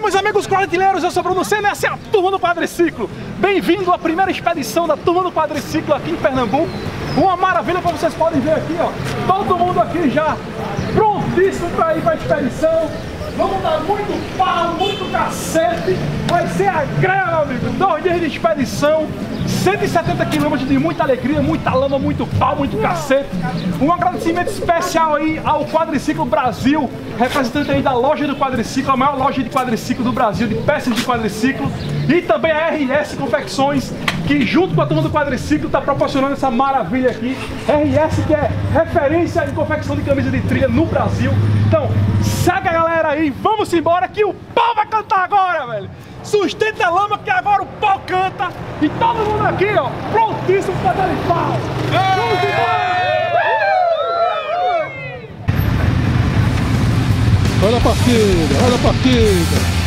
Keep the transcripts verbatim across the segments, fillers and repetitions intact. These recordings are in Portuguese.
meus amigos quadrilheiros, eu sou Bruno Senna, essa é a Turma do Quadriciclo. Bem-vindo à primeira expedição da Turma do Quadriciclo aqui em Pernambuco. Uma maravilha, como vocês podem ver aqui, ó. Todo mundo aqui já prontíssimo para ir para a expedição. Vamos dar muito pau, muito cacete. Vai ser a greve, meu amigo. Dois dias de expedição, cento e setenta quilômetros de muita alegria, muita lama, muito pau, muito cacete. Um agradecimento especial aí ao Quadriciclo Brasil, representante aí da loja do quadriciclo, a maior loja de quadriciclo do Brasil, de peças de quadriciclo. E também a R S Confecções, que junto com a Turma do Quadriciclo está proporcionando essa maravilha aqui. R S que é referência em confecção de camisa de trilha no Brasil. Então, segue a galera aí, vamos embora que o pau vai cantar agora, velho. Sustenta a lama que agora o pau canta. E todo mundo aqui, ó, prontíssimo para dar pau. Vamos embora! Olha a partida, olha a partida.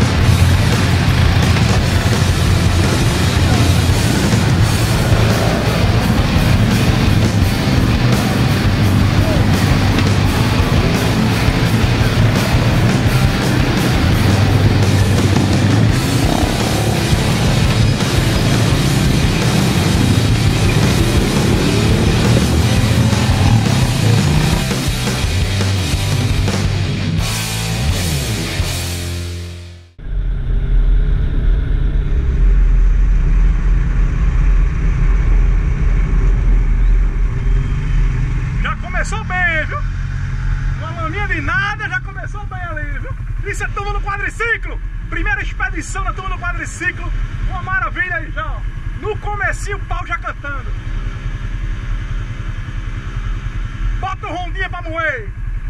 Começou bem, viu? Uma laminha de nada, já começou bem ali, viu? Isso é Turma do Quadriciclo! Primeira expedição da Turma do Quadriciclo. Uma maravilha aí já, ó. No comecinho o pau já cantando. Bota o rondinha pra moer.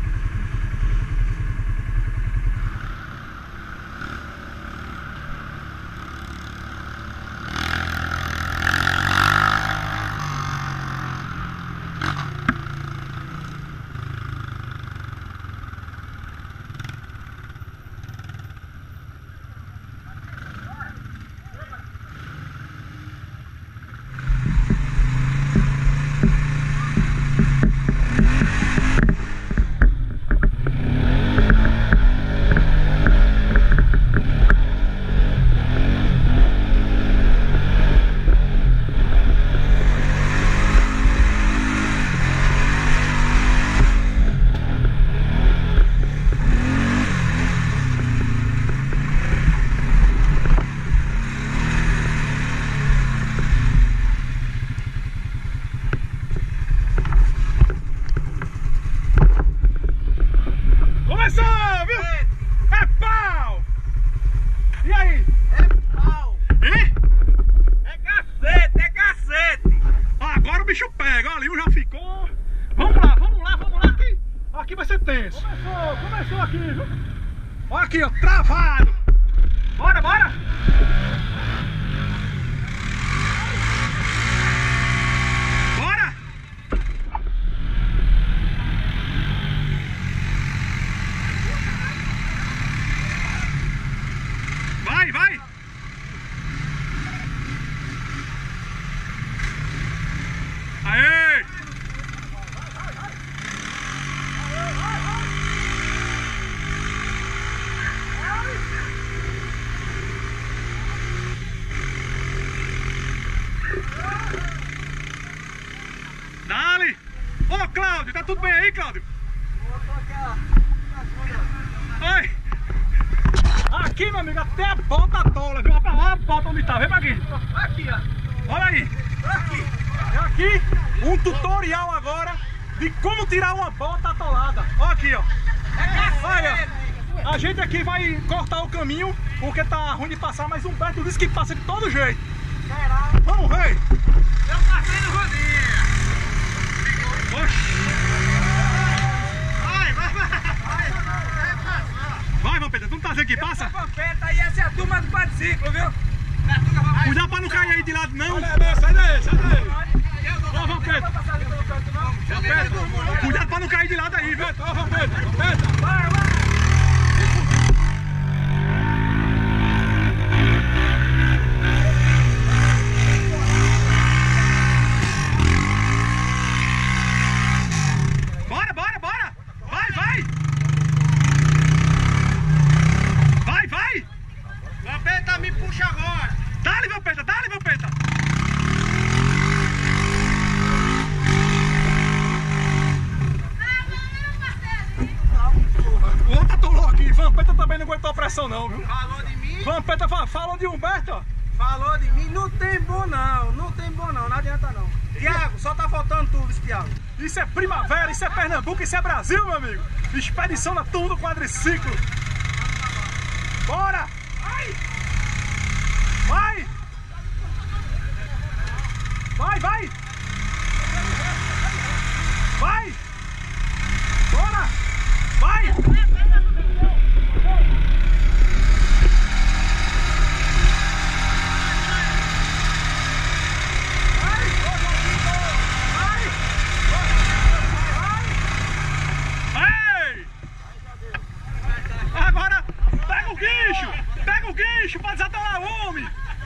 Aqui vai ser tenso. Começou, começou aqui, viu? Olha aqui, ó, travado. Bora, bora. Bora. Vai, vai. Aê. Dale! Ô, Cláudio, tá tudo bem aí, Cláudio? Oi! Aqui, meu amigo, até a bota tola, viu? Olha a bota onde tá, vem pra aqui. Aqui, ó. Olha aí. Aqui. É aqui um tutorial agora de como tirar uma bota atolada. Olha aqui, ó. Olha, a gente aqui vai cortar o caminho porque tá ruim de passar, mas o Humberto disse que passa de todo jeito. Vamos ver. Eu passei no rodinho. Oxi. Vai, vai, vai. Vai, Vampeta, tu não tá dizendo que passa? Vampeta aí, essa é a Turma do Quadriciclo, viu? Cuidado pra não cair aí de lado, não. Sai daí, sai daí. Ó, Vampeta. Cuidado pra não cair de lado aí, viu? Ó, Vampeta, Vampeta. Vai, vai. Bora, bora, bora. Vai, vai. Vai, vai. Vampeta também não aguentou a pressão não, viu? Falou de mim? Vampeta fa falou de Humberto, ó. Falou de mim, não tem bom não, não tem bom não, não adianta não. Tiago, só tá faltando tudo, esse Tiago. Isso é primavera, isso é Pernambuco, isso é Brasil, meu amigo. Expedição da Turma do Quadriciclo. Bora! Vai! Vai! Vai, vai! Vai! Bora! Vai! Agora pega o guincho! Pega o guincho pra desatolar o homem!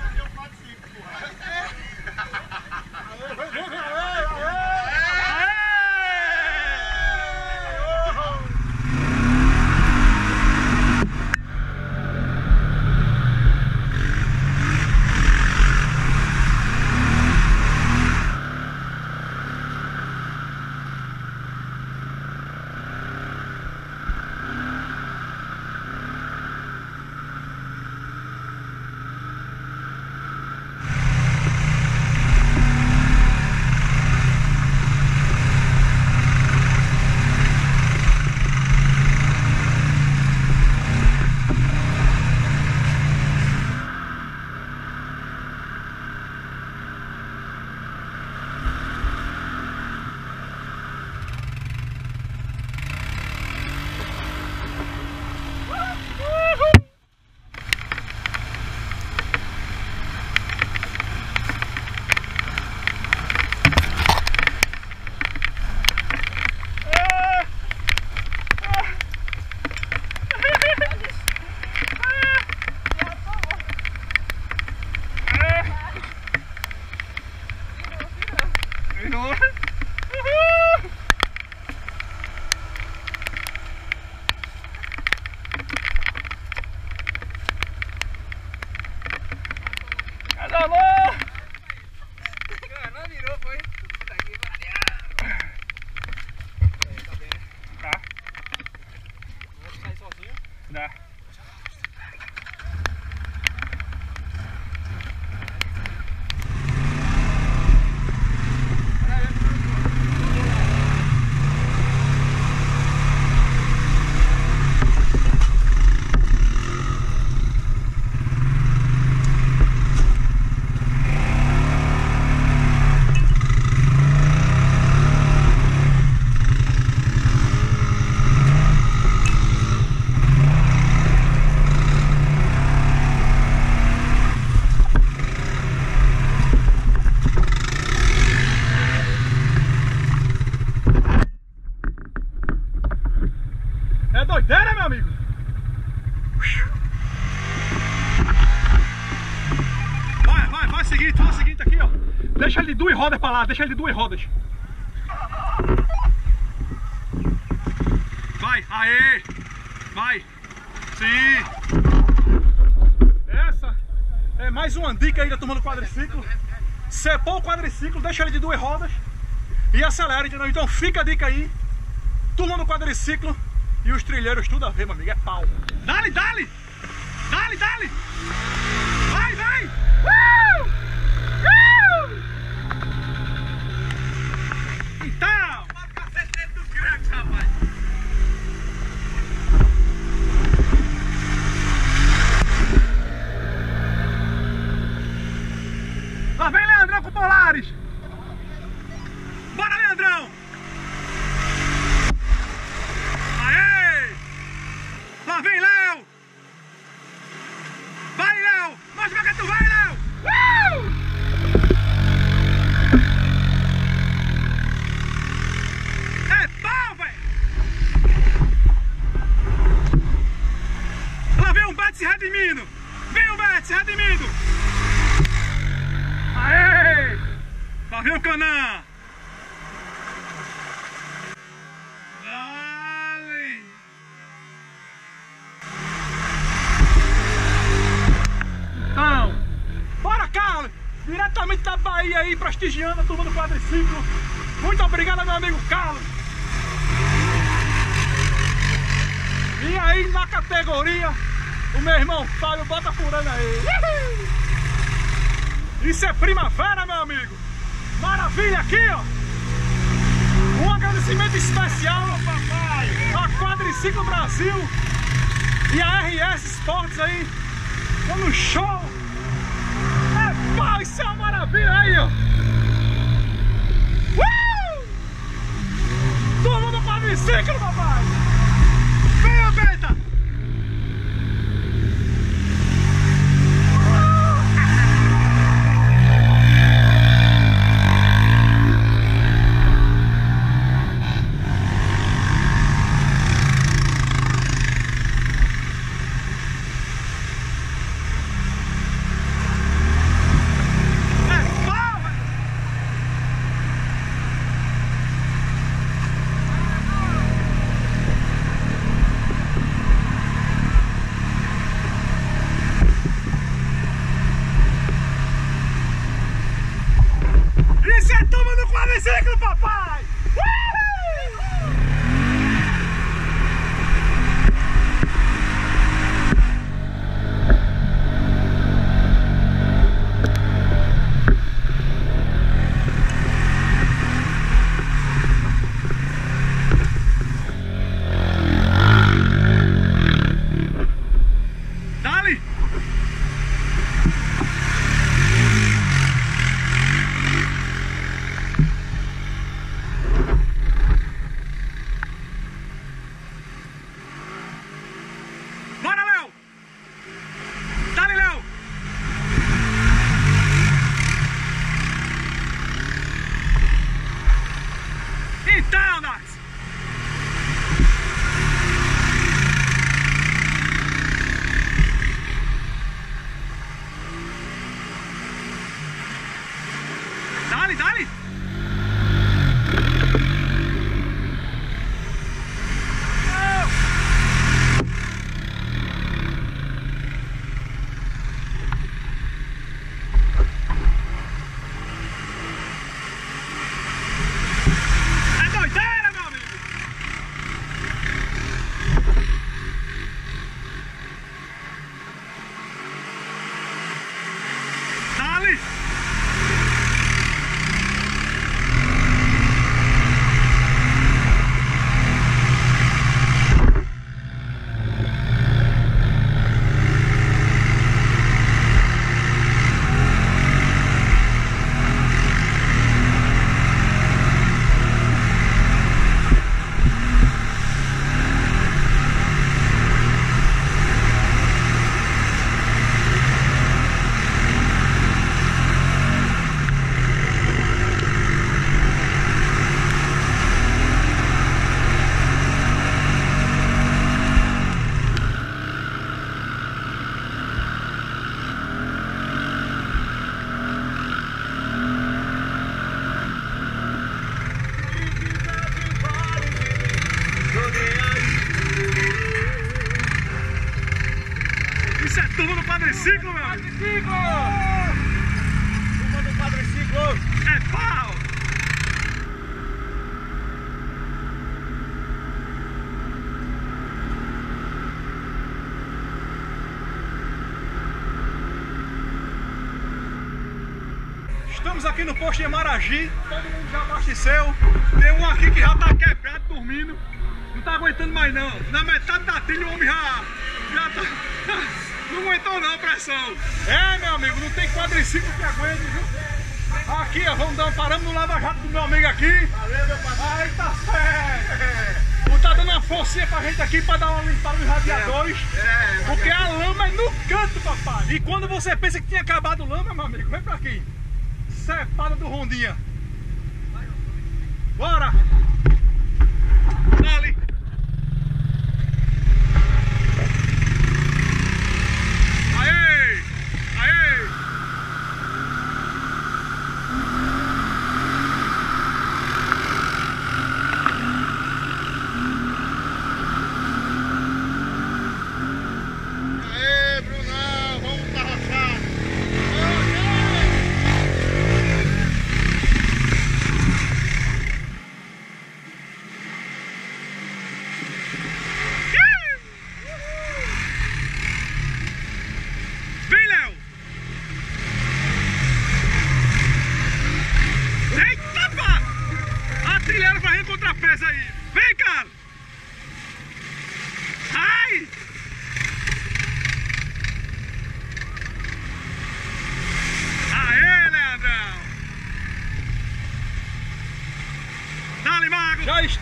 Doideira, meu amigo! Vai, vai, vai o seguinte, faz o seguinte aqui, ó. Deixa ele de duas rodas pra lá, deixa ele de duas rodas. Vai, aê! Vai! Sim! Essa é mais uma dica aí da Turma do Quadriciclo. Sepou o quadriciclo, deixa ele de duas rodas e acelera, entendeu? Então fica a dica aí. Turma do Quadriciclo. E os trilheiros tudo a ver, meu amigo, é pau. Dale, dale! Dale, dale! Vai, vai! Uh! Uh! Então! Bota o cacete dentro do crack, rapaz! Lá vem Leandrão com Polaris! Bora, Leandrão! Lá vem, Léo! Vai, Léo! Mostra pra que tu vai, Léo! Uh! É pau, velho! Lá vem o Humberto se redimindo! Vem o Humberto se redimindo! Aê! Lá vem o Canã! Diretamente da Bahia aí, prestigiando a Turma do Quadriciclo. Muito obrigado, meu amigo Carlos. E aí na categoria, o meu irmão Fábio bota furando aí. Isso é primavera, meu amigo. Maravilha aqui, ó. Um agradecimento especial a Quadriciclo Brasil e a R S Sports aí. Dando show. É pau, isso é uma maravilha aí, ó. Uh! Turma do quadriciclo, papai. Venha, Beta. Isso é turma do quadriciclo, papai! Uhul! Dale! Então, Dax! Dale, dale! Isso é turma do quadriciclo, meu! Quadriciclo! Turma do quadriciclo! É pau! Estamos aqui no posto de Maragi, todo mundo já abasteceu. Tem um aqui que já tá quebrado, dormindo. Não tá aguentando mais não. Na metade da trilha o homem já, já tá... Não aguentou não a pressão. É, meu amigo, não tem quadriciclo que aguente, viu? Aqui, ó, vamos dar um paramos no lava-jato do meu amigo aqui. Valeu, meu parceiro. Aí tá certo. Vou tá dando uma forcinha pra gente aqui pra dar uma limpada nos radiadores. É, é, porque a lama é no canto, papai. E quando você pensa que tinha acabado lama, meu amigo, vem pra aqui. Cepada do Rondinha. Bora! Dale! Aê! Aê! Aê, Brunão! Vamos tarrafar!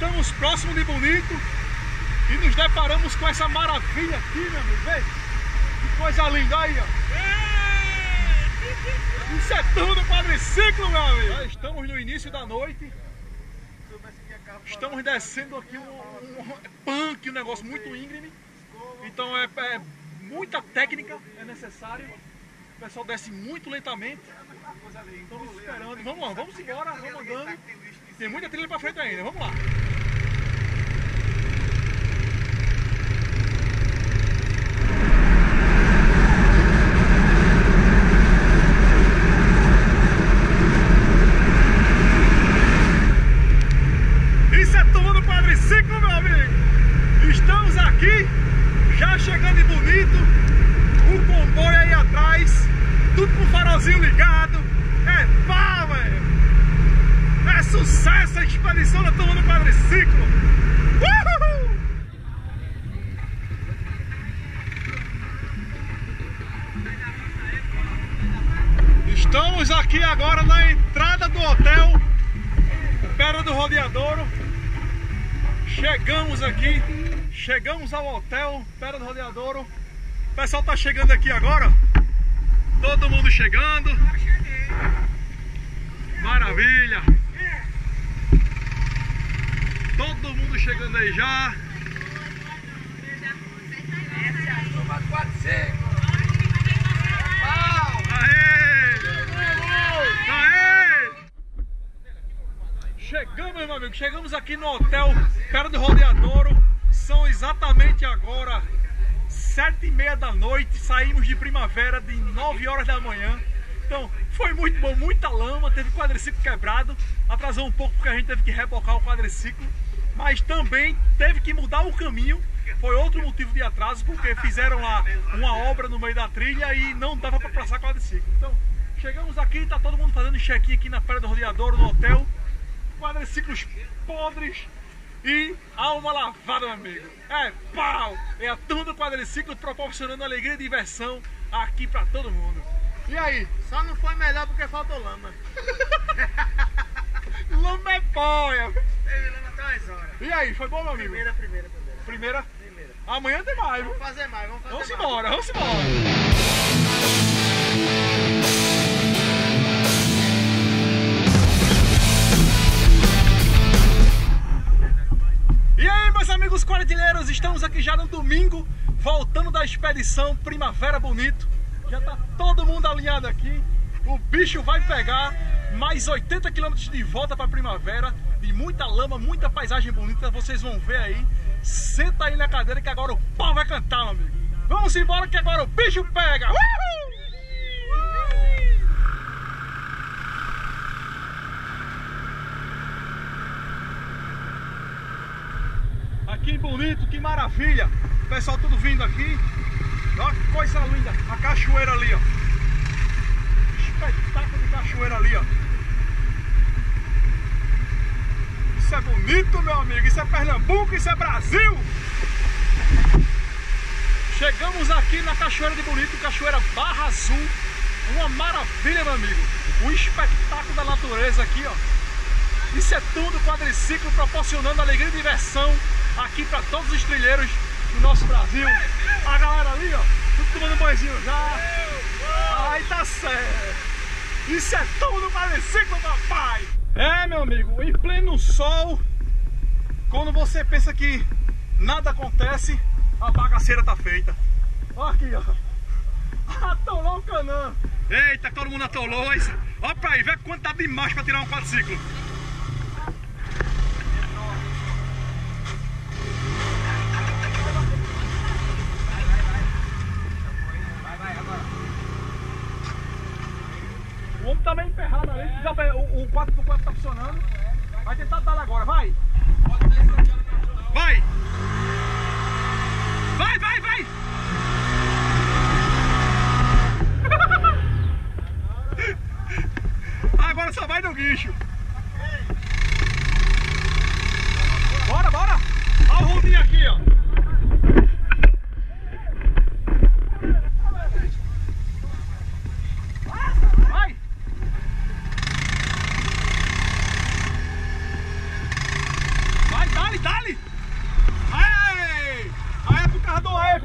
Estamos próximos de Bonito e nos deparamos com essa maravilha aqui, meu amigo. Vê? Que coisa linda aí, ó. Isso é tudo quadriciclo, meu amigo. Já estamos no início da noite. Estamos descendo aqui um, um, um punk, um negócio muito íngreme. Então é, é muita técnica é necessário. O pessoal desce muito lentamente. Estamos esperando. Vamos lá, vamos embora, vamos andando. Tem muita trilha pra frente ainda, vamos lá. Isso é tudo no quadriciclo, meu amigo. Estamos aqui, já chegando em Bonito. O comboio aí atrás, tudo com o farolzinho ligado. É pá, velho. É sucesso a expedição da turma do quadriciclo. Uhul! Estamos aqui agora na entrada do hotel Pedra do Rodeadouro. Chegamos aqui, chegamos ao hotel Pedra do Rodeadouro. O pessoal tá chegando aqui agora. Todo mundo chegando. Maravilha. Todo mundo chegando aí já. Essa é a turma do quadriciclo. Chegamos, meu amigo, chegamos aqui no hotel Pedra do Rodeadouro. São exatamente agora sete e meia da noite. Saímos de Primavera de nove horas da manhã. Então foi muito bom, muita lama. Teve quadriciclo quebrado, atrasou um pouco porque a gente teve que rebocar o quadriciclo. Mas também teve que mudar o caminho. Foi outro motivo de atraso, porque fizeram lá uma obra no meio da trilha e não dava para passar quadriciclo. Então chegamos aqui, tá todo mundo fazendo check-in aqui na Pedra do Rodeadouro, no hotel. Quadriciclos podres e alma lavada, meu amigo. É pau! É a turma do quadriciclo proporcionando alegria e diversão aqui pra todo mundo. E aí? Só não foi melhor porque faltou lama. Lama é boia! Teve lama até umas horas. E aí, foi bom, meu amigo? Primeira, primeira, primeira. Primeira? Primeira. Amanhã tem mais, viu? Vamos fazer mais, vamos fazer Vamos mais. embora, vamos embora! E aí, meus amigos quartilheiros, estamos aqui já no domingo, voltando da expedição Primavera Bonito. Já tá todo mundo alinhado aqui. O bicho vai pegar mais oitenta quilômetros de volta para Primavera, de muita lama, muita paisagem bonita, vocês vão ver aí. Senta aí na cadeira que agora o pau vai cantar, meu amigo. Vamos embora que agora o bicho pega! Uhul! Que bonito, que maravilha. O pessoal tudo vindo aqui. Olha que coisa linda. A cachoeira ali, ó. Espetáculo de cachoeira ali, ó. Isso é bonito, meu amigo. Isso é Pernambuco, isso é Brasil. Chegamos aqui na Cachoeira de Bonito, Cachoeira Barra Azul. Uma maravilha, meu amigo. Um espetáculo da natureza aqui, ó. Isso é tudo quadriciclo proporcionando alegria e diversão aqui para todos os trilheiros do nosso Brasil. A galera ali, ó, tudo tomando banhozinho já. Aí tá certo. Isso é tudo quadriciclo, papai. É, meu amigo, em pleno sol, quando você pensa que nada acontece, a bagaceira tá feita. Ó aqui, ó. Atolou o canã. Eita, todo mundo atolou. Ó pra aí, vê quanto tá de macho pra tirar um quadriciclo. O homem tá meio emperrado ali, o quatro por quatro tá funcionando. Vai tentar dar agora, vai! Vai! Vai, vai, vai! Agora só vai no guincho. Bora, bora! Olha o rondinho aqui, ó. Vai! Vai, dá!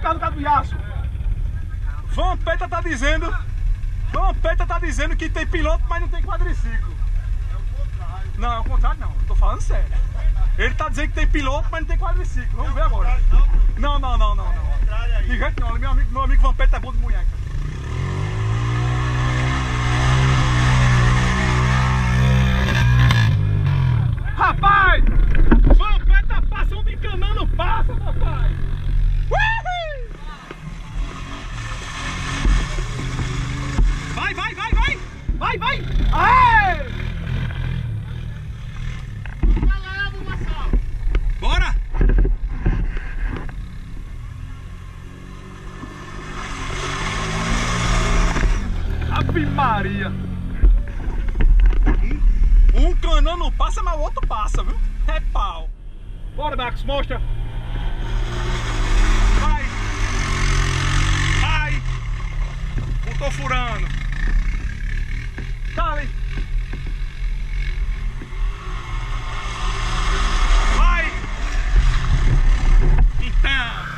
casa do Caduiaço. Vampeta tá dizendo. Vampeta tá dizendo que tem piloto, mas não tem quadriciclo. É o contrário. Não, é o contrário não, eu tô falando sério. Ele tá dizendo que tem piloto, mas não tem quadriciclo. Vamos ver agora. Não, não, não, não, não. De jeito não, meu amigo, meu amigo Vampeta é bom de mulher, cara. Rapaz! Vampeta passa onde encanando passa, papai! Uhul! Vai, vai, vai, vai! Vai, vai! Aê! Bora! Ave Maria! Um canão não passa, mas o outro passa, viu? É pau! Bora, Dax, mostra! Vai! Vai! Não tô furando! Dale! Vai! Então!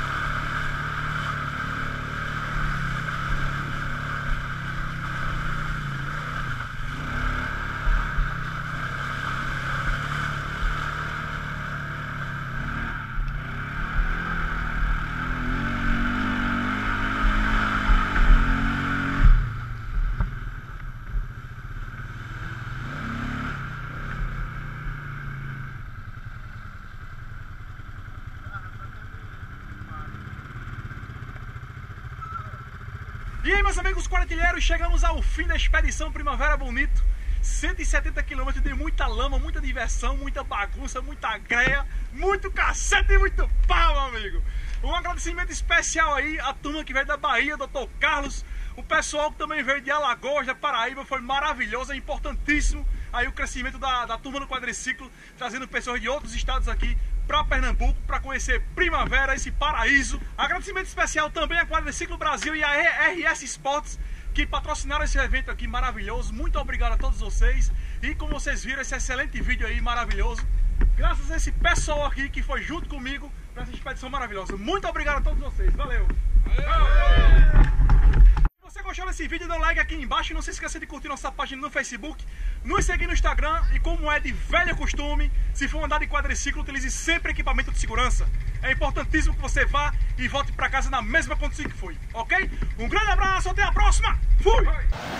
E aí, meus amigos quarentilheiros, chegamos ao fim da expedição Primavera Bonito. cento e setenta quilômetros de muita lama, muita diversão, muita bagunça, muita greia, muito cacete e muito pau, meu amigo. Um agradecimento especial aí à turma que veio da Bahia, doutor Carlos, o pessoal que também veio de Alagoas, da Paraíba, foi maravilhoso, é importantíssimo aí o crescimento da, da turma do quadriciclo, trazendo pessoas de outros estados aqui para Pernambuco, para conhecer Primavera, esse paraíso. Agradecimento especial também a Quadriciclo Brasil e a R S Sports, que patrocinaram esse evento aqui maravilhoso. Muito obrigado a todos vocês. E como vocês viram, esse excelente vídeo aí maravilhoso, graças a esse pessoal aqui que foi junto comigo para essa expedição maravilhosa. Muito obrigado a todos vocês. Valeu! Valeu! Se você gostou desse vídeo, dê um like aqui embaixo e não se esqueça de curtir nossa página no Facebook, nos seguir no Instagram e, como é de velho costume, se for andar de quadriciclo, utilize sempre equipamento de segurança. É importantíssimo que você vá e volte para casa na mesma condição que foi, ok? Um grande abraço, até a próxima! Fui!